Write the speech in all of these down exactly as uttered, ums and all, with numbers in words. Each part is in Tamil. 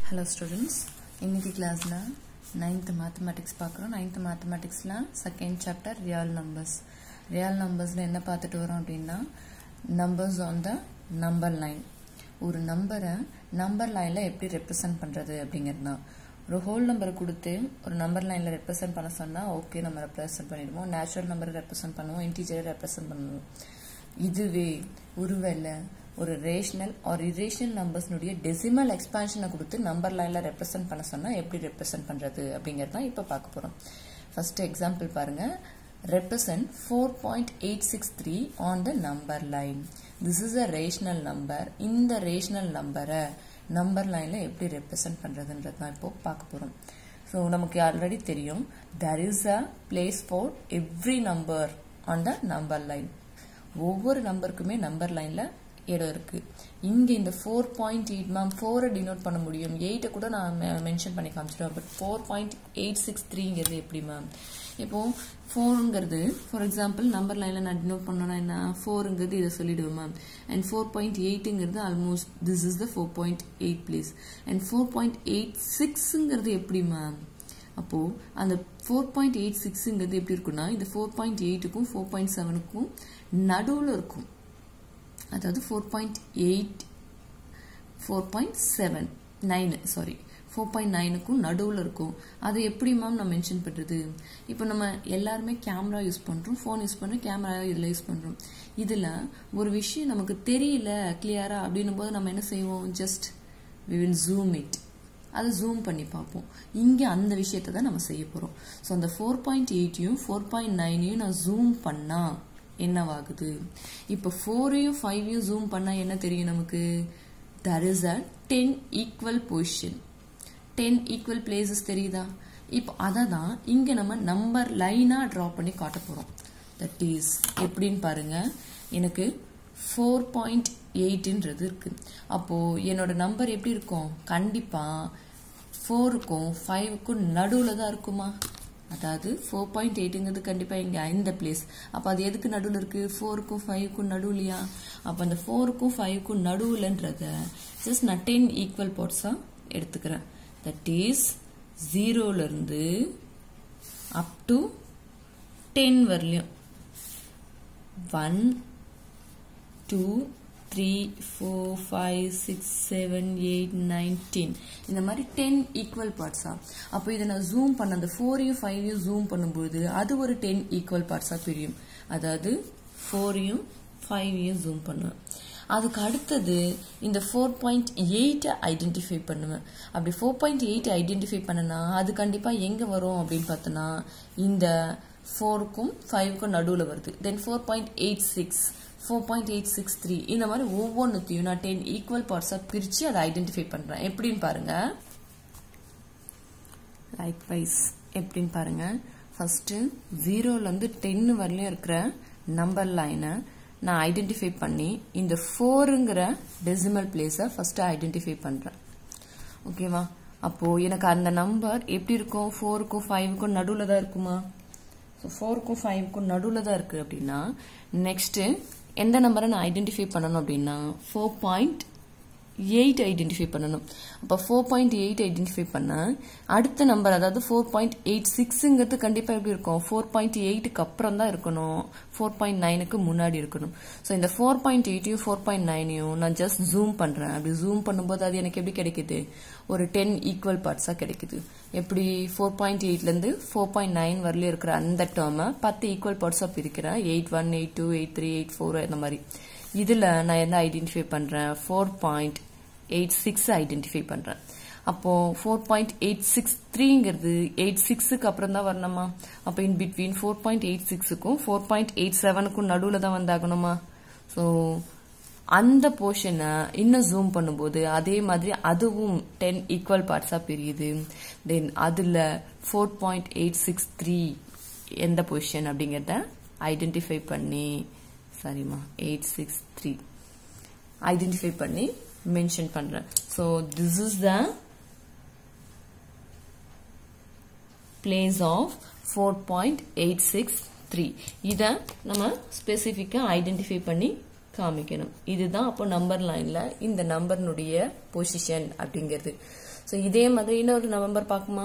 Hello students, இன்னைக்கு கிளாஸ்ல ninth mathematics பார்க்கறோம். ninth mathematicsல second chapter real numbers. real numbersல என்ன பார்த்துட்டு வரோம் அப்படினா numbers on the number line. ஒரு நம்பரை நம்பர் லைன்ல எப்படி ரெப்ரசன்ட் பண்றது அப்படிங்கறதுனா ஒரு ஹோல் நம்பரை கொடுத்து ஒரு நம்பர் லைன்ல ரெப்ரசன்ட் பண்ண சொன்னா ஓகே நம்ம ரெப்ரசன்ட் பண்ணிடுவோம். நேச்சுரல் நம்பரை ரெப்ரசன்ட் பண்ணுவோம், இன்டிஜரை ரெப்ரசன்ட் பண்ணுவோம். இதுவே ஒருவேளை ஒரு ரேஷனல் ஆர் இரேஷனல் நம்பர்ஸ் உடைய டெசிமல் எக்ஸ்பான்ஷனை கொடுத்து நம்பர் லைன்ல ரெப்ரசன்ட் பண்ண சொன்னா எப்படி ரெப்ரசன்ட் பண்றது அப்படிங்கறத இப்ப பார்க்க போறோம். ஃபர்ஸ்ட் எக்ஸாம்பிள் பாருங்க. represent four point eight six three on the number line. This is a rational number. இந்த rational number-ஐ number line-ல எப்படி represent பண்றதுன்றத நான் இப்போ பார்க்க போறோம். So நமக்கு ஆல்ரெடி தெரியும் there is a place for every number on the number line. ஒவ்வொரு நம்பருக்குமே நம்பர் லைன்ல இடம் இருக்கு. இங்க இந்த four point eight ma'am four denote பண்ண முடியும், eight கூட நான் மென்ஷன் பண்ணி காமிச்சிடுவேன். But four point eight six three ங்கிறது எப்படி மேம்? இப்போ four ங்கிறது ஃபார் எக்ஸாம்பிள் நம்பர் லைன்ல நான் டினோட் பண்ணனா என்ன four ங்கிறது இத சொல்லிடுவேன் மேம். and four point eight ங்கிறது almost this is the four point eight please. and four point eight six ங்கிறது எப்படி மேம்? அப்போ அந்த four point eight six ங்கிறது எப்படி இருக்குன்னா இந்த four point eight க்கும் four point seven க்கும் நடுவுல இருக்கும். அதாவது four point eight four point seven nine sorry four point nine க்கும் நடுவுல இருக்கும். அது எப்படி மேம் நான் மென்ஷன் பண்றது? இப்போ நம்ம எல்லாரும் கேமரா யூஸ் பண்றோம், ஃபோன் யூஸ் பண்றோம், கேமரா இதெல்லாம் யூஸ் பண்றோம். இதுல ஒரு விஷயம் நமக்கு தெரியல கிளியரா அப்படினும்போது நம்ம என்ன செய்வோம்? Just we will zoom it. அதை ஜூம் பண்ணி பார்ப்போம். இங்க அந்த விஷயத்தை தான் நம்ம செய்ய போறோம். சோ அந்த four point eight யும் four point nine யும் நான் ஜூம் பண்ணா என்னவாகுது? இப்போ four யும் five யும் ஜூம் பண்ணா என்ன தெரியும் நமக்கு? there is a ten equal position, ten equal places தெரியுதா? இப்போ அததான் இங்க நம்ம நம்பர் லைனா டிரா பண்ணி காட்ட போறோம். that is எப்படின்னு பாருங்க. எனக்கு four point eight ன்றது இருக்கு. அப்போ என்னோட நம்பர் எப்படி இருக்கும்? கண்டிப்பா four க்கும் five க்கும் நடுவுல தான் இருக்குமா? அதாவது four point eight ங்கிறது கண்டிப்பா இங்க இந்த பிளேஸ். அப்ப அது எதுக்கு நடுவுல இருக்கு? four க்கும் five க்கும் நடுவுலயா? அப்ப அந்த four க்கும் five க்கும் நடுவுலன்றத just நான் ten equal parts-ஆ எடுத்துக்கிறேன். that is zero ல இருந்து up to ten வரலையும் one two three four five six seven eight nine ten இந்த மாதிரி ten equal parts-ஆ. அப்போ இத நான் ஜூம் பண்ண அந்த four யும் five யும் ஜூம் பண்ணும்போது அது ஒரு ten equal parts-ஆ பிரியும். அதாவது four யும் five யும் ஜூம் பண்ணுவேன். அதுக்கு அடுத்தது இந்த four point eight ஐடென்டிஃபை பண்ணுவேன். அப்படி four point eight ஐடென்டிஃபை பண்ணனா அது கண்டிப்பா எங்க வரும் அப்படின்னு பார்த்தனா இந்த four க்கும் five க்கும் நடுவுல வருது. then four point eight six four point eight six three இந்த மாதிரி ஒவ்வொன்றுத்தையும் நான் ten equal parts-ஆ பிரிச்சு அதை ஐடென்டிஃபை பண்றேன். எப்படின்னு பாருங்க. லைக்வைஸ் எப்படின்னு பாருங்க. ஃபர்ஸ்ட் zero ல இருந்து ten வரலையும் இருக்கிற நம்பர் லைனை நான் ஐடென்டிஃபை பண்ணி இந்த four ங்கிற டெசிமல் பிளேஸை ஃபர்ஸ்ட் ஐடென்டிஃபை பண்றேன். ஓகேவா? அப்போ எனக்கு அந்த நம்பர் எப்படி இருக்கும்? four க்கும் five க்கும் நடுவுல தான் இருக்குமா? ஸோ four க்கும் five க்கும் நடுவுல தான் இருக்கு அப்படின்னா நெக்ஸ்ட் எந்த நம்பரை நான் ஐடென்டிஃபை பண்ணணும் அப்படின்னா four point eight ஐடென்டிஃபை பண்ணணும். அப்போ four point eight ஐடென்டிஃபை பண்ண அடுத்த நம்பர் அதாவது four point eight six ங்கிறது கண்டிப்பா எப்படி இருக்கும்? four point eight க்கு அப்புறம் தான் இருக்கணும், four point nine க்கு முன்னாடி இருக்கணும். ஸோ இந்த four point eight யும் four point nine யும் நான் ஜஸ்ட் ஜூம் பண்றேன். அப்படி ஜூம் பண்ணும்போது அது எனக்கு எப்படி கிடைக்குது? ஒரு ten ஈக்குவல் பார்ட்ஸா கிடைக்குது. எப்படி? four point eight ல இருந்து four point nine வரல இருக்கிற அந்த டேர்மை ten ஈக்குவல் பார்ட்ஸா பிரிக்கிறேன். eight one eight two eight three eight four இந்த மாதிரி. இதுல நான் என்ன ஐடென்டிஃபை பண்றேன்? four point eight six identify பண்றேன். அப்போ four point eight six three ங்கிறது eight six க்கு அப்புறம் தான் வரணுமா? அப்போ in between four point eight six க்கும் four point eight seven க்கும் நடுவுல தான் வந்தாகணுமா? சோ அந்த போர்ஷனை இன்னும் ஜூம் பண்ணும்போது அதே மாதிரி அதுவும் ten equal parts-ஆ பிரியுது. தென் அதுல four point eight six three எந்த பொசிஷன் அப்படிங்கறத ஐடென்டிஃபை பண்ணி சாரிமா eight six three ஐடென்டிஃபை பண்ணி மென்ஷன் பண்றேன். So this is the place of four point eight six three. இத நம்ம ஸ்பெசிஃபிக்கா ஐடென்டிஃபை பண்ணி காமிக்கணும். இதுதான் அப்போ நம்பர் லைன்ல இந்த நம்பர்னுடைய பொசிஷன் அப்படிங்கிறது. ஸோ இதே மாதிரி இன்னொரு நம்பர் பார்க்குமா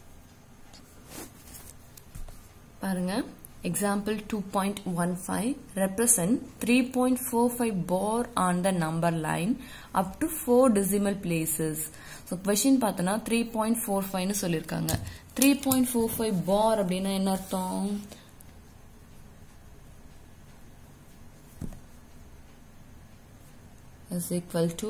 பாருங்க. Example two point one five represent three point four five bar on the number line up to four decimal places. So question பார்த்தனா three point four five னு சொல்லிருக்காங்க. three point four five bar அப்படின்னா என்ன அர்த்தம்? is equal to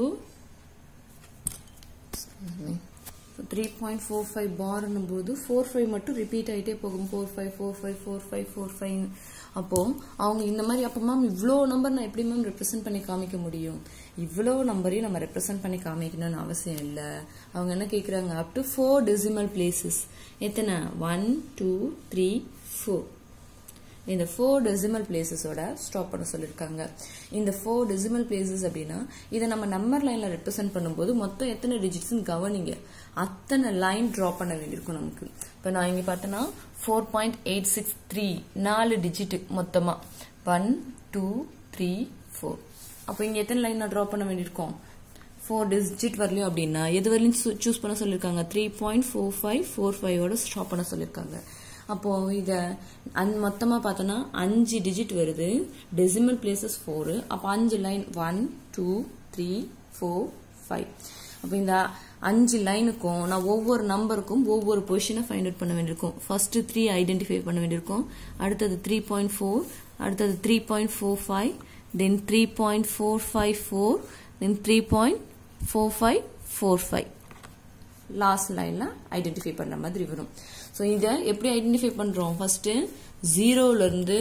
excuse me so three point four five bar னும்போது four five மட்டும் ரிப்பீட் ஆயிட்டே போகும். four five four five four five four five அப்போ அவங்க இந்த மாதிரி அப்ப மேம் இவ்ளோ நம்பர் நான் எப்படி மேம் ரெப்ரசன்ட் பண்ணி காமிக்க முடியும்? இவ்ளோ நம்பரையும் நம்ம ரெப்ரசன்ட் பண்ணி காமிக்கணும்னு அவசியம் இல்ல. அவங்க என்ன கேக்குறாங்க up to four decimal places. எத்தனை? one two three four. இந்த four decimal places ஓட ஸ்டாப் பண்ண சொல்லிருக்காங்க. இந்த four decimal places அப்படின்னா இதை நம்ம நம்பர் லைன்ல ரெப்ரசென்ட் பண்ணும்போது மொத்தம் எத்தனை டிஜிட்ஸ்னு கவனிங்க. அத்தனை லைன் டிரா பண்ண வேண்டியிருக்கும் நமக்கு. இப்போ நான் இங்க பார்த்தேன்னா four point eight six three நாலு டிஜிட் மொத்தமா one two three four. அப்போ இங்க எத்தனை லைன் நான் டிரா பண்ண வேண்டியிருக்கும்? four டிஜிட் வரலையும் அப்படின்னா எது வரலையும் சூஸ் பண்ண சொல்லிருக்காங்க? three point four five four five ஓட ஸ்டாப் பண்ண சொல்லிருக்காங்க. அப்போ இத மொத்தமா பார்த்தோம்னா அஞ்சு டிஜிட் வருது. Decimal places four. அப்ப அஞ்சு line one two three four five. அப்ப இந்த அஞ்சு லைனுக்கும் நான் ஒவ்வொரு நம்பருக்கும் ஒவ்வொரு பொசிஷனை ஃபைண்ட் அவுட் பண்ண வேண்டியிருக்கும். ஃபர்ஸ்ட் three ஐடென்டிஃபை பண்ண வேண்டியிருக்கும். அடுத்தது three point four, அடுத்தது three point four five, then three point four five four, then three point four five four five. Last லைன்ல ஐடென்டிஃபை பண்ற மாதிரி வரும். சோ இத எப்படி ஐடென்டிஃபை பண்றோம்? ஃபர்ஸ்ட் ஜீரோல இருந்து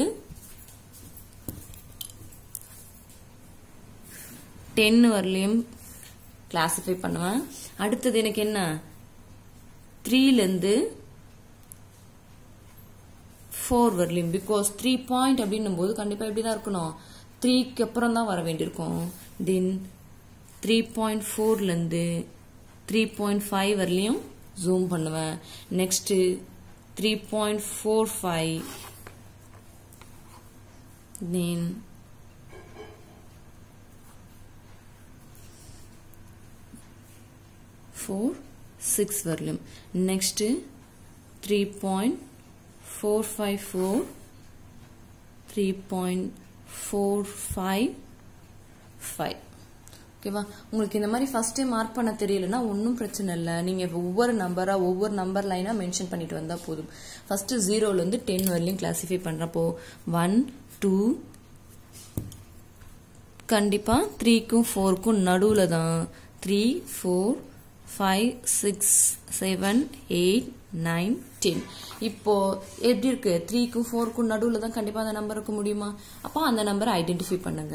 ten வரலையும் கிளாசிஃபை பண்ணுவேன். அடுத்தது எனக்கு என்ன? three ல இருந்து four வரலையும். பிகாஸ் three பாயிண்ட் அப்படின்னும் போது கண்டிப்பா எப்படிதான் இருக்கணும்? three க்கு அப்புறம் தான் வர வேண்டியிருக்கும். தென் three point four ல இருந்து three point five வரலையும் ஜூம் பண்ணுவேன். Next three point four five, then four six வரலையும். Next three point four five four, three point four five five. ஓகேவா? உங்களுக்கு இந்த மாதிரி ஃபர்ஸ்ட் மார்க் பண்ண தெரியலன்னா ஒன்றும் பிரச்சனை இல்லை. நீங்க ஒவ்வொரு நம்பரா ஒவ்வொரு நம்பர் லைனா மென்ஷன் பண்ணிட்டு வந்தா போதும். ஃபர்ஸ்ட் ஜீரோல இருந்து டென் வரலையும் கிளாசிஃபை பண்றப்போ ஒன் டூ கண்டிப்பா த்ரீக்கும் ஃபோருக்கும் நடுவுல தான் three four five six seven eight nine ten. இப்போ எப்படி இருக்கு? த்ரீக்கும் ஃபோருக்கும் நடுவுல தான் கண்டிப்பா அந்த நம்பர் இருக்க முடியுமா? அப்போ அந்த நம்பரை ஐடென்டிஃபை பண்ணுங்க.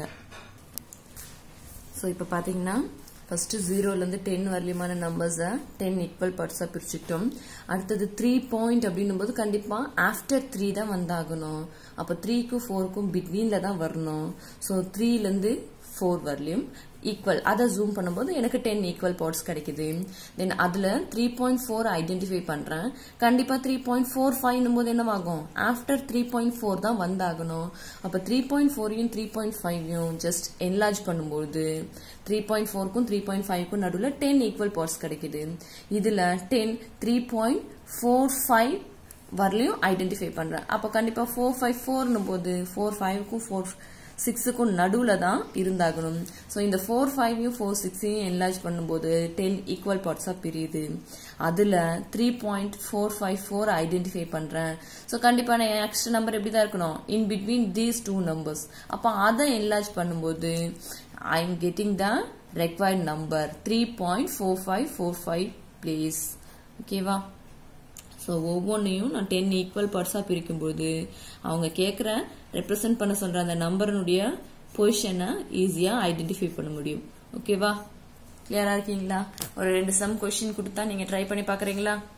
ஸோ இப்போ பார்த்தீங்கன்னா ஃபர்ஸ்ட் ஜீரோலேருந்து டென் வரலியமான நம்பர்ஸை டென் ஈக்குவல் பார்ட்ஸாக பிரிச்சுக்கிட்டோம். அடுத்தது த்ரீ பாயிண்ட் அப்படின்னும் போது கண்டிப்பாக ஆஃப்டர் த்ரீ தான் வந்தாகணும். அப்போ த்ரீக்கும் ஃபோருக்கும் பிட்வீனில் தான் வரணும். ஸோ த்ரீலேருந்து ஃபோர் வரலையும் ஈக்குவல் அதை ஜூம் பண்ணும்போது எனக்கு டென் ஈக்குவல் பார்ட்ஸ் கிடைக்குது. தென் அதில் த்ரீ பாயிண்ட் ஃபோர் ஐடென்டிஃபை பண்ணுறேன். கண்டிப்பாக த்ரீ பாயிண்ட் ஃபோர் ஃபைவ்னும் போது என்னவாகும்? ஆஃப்டர் த்ரீ பாயிண்ட் ஃபோர் தான் வந்தாகணும். அப்போ த்ரீ பாயிண்ட் ஃபோரையும் த்ரீ பாயிண்ட் ஃபைவையும் ஜஸ்ட் என்லார்ஜ் பண்ணும்போது த்ரீ பாயிண்ட் ஃபோருக்கும் த்ரீ பாயிண்ட் ஃபைவ்க்கும் நடுவில் டென் ஈக்குவல் பார்ட்ஸ் கிடைக்குது. இதில் ten three point four five வரலையும் ஐடென்டிஃபை பண்ணுறேன். அப்போ கண்டிப்பாக ஃபோர் ஃபைவ் ஃபோர்னும் போது ஃபோர் ஃபைவுக்கும் ஃபோர் சிக்ஸுக்கும் நடுவுல தான் இருந்தாகணும். ஸோ இந்த ஃபோர் ஃபைவையும் ஃபோர் சிக்ஸையும் என்லார்ஜ் பண்ணும்போது டென் ஈக்குவல் பார்ட்ஸா பிரியுது. அதுல three point four five four identify பண்றேன். ஸோ கண்டிப்பா நான் எக்ஸ்ட்ரா நம்பர் எப்படி தான் இருக்கணும்? In between these two numbers. அப்போ அதை என்லார்ஜ் பண்ணும்போது I am getting the required number three point four five four five place. ஓகேவா? ஸோ ஒவ்வொன்றையும் நான் டென் ஈக்குவல் பார்ட்ஸாக பிரிக்கும்போது அவங்க கேட்குற ரெப்ரசன்ட் பண்ண சொல்கிற அந்த நம்பருடைய பொசிஷனை ஈஸியாக ஐடென்டிஃபை பண்ண முடியும். ஓகேவா? கிளியராக இருக்கீங்களா? ஒரு ரெண்டு சம் கொஸ்டின் கொடுத்தா நீங்கள் ட்ரை பண்ணி பார்க்குறீங்களா?